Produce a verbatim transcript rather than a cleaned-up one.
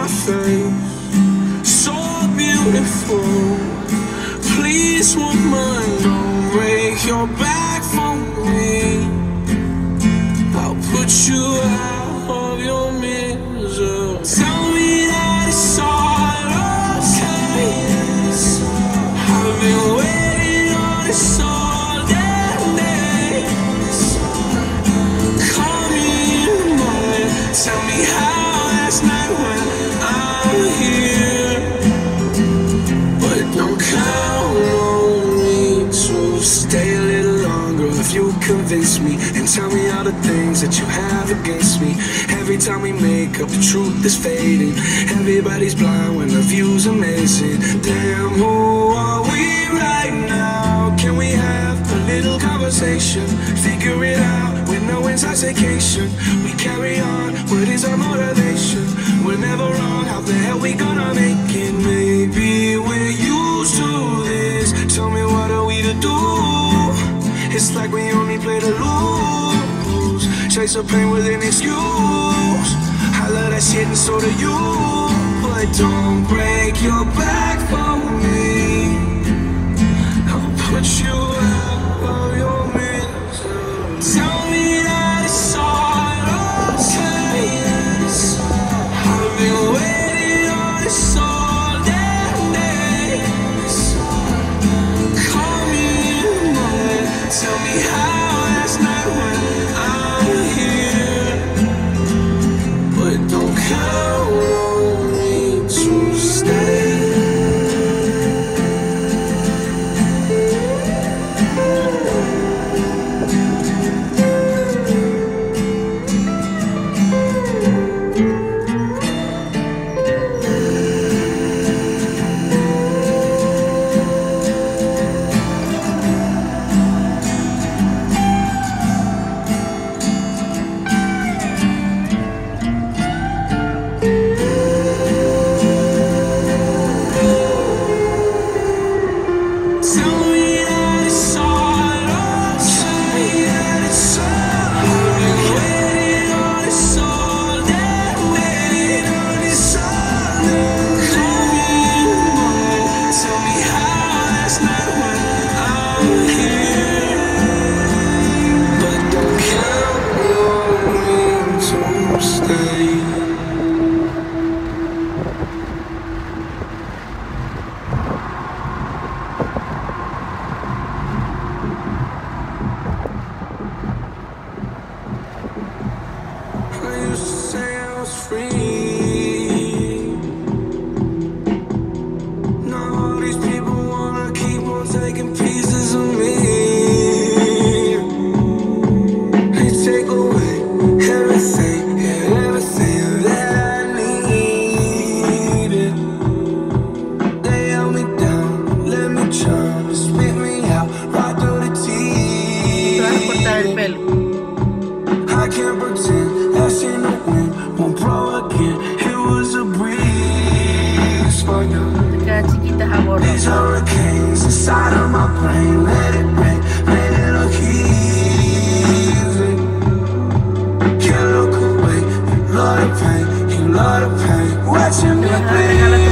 my face, so beautiful. Please, woman, don't break your back for me. I'll put you out of your misery. Tell me that it's all okay. I've been waiting on this all day. Call me in the morning. Tell me how last night went. I'm here, but don't count on me to stay a little longer. If you convince me and tell me all the things that you have against me. Every time we make up, the truth is fading. Everybody's blind when the view's amazing. Damn, who are we right now? Can we have a little conversation? Figure it out with no intoxication. We carry on, what is our motivation? We're never wrong, how the hell we gonna make it? Maybe we're used to this. Tell me what are we to do? It's like we only play to lose. Chase the pain with an excuse. I love that shit and so do you. But don't break your back for me. I'll put you out of your misery. Tell me that it's all okay. I've been waiting on this all day. Call me in the morning. Tell me how last night went. I'm here, but don't count on me to stay. These hurricanes inside of my brain, let it rain, let it look easy. Can't look away, you love the pain, you love the pain. Watching me bleed.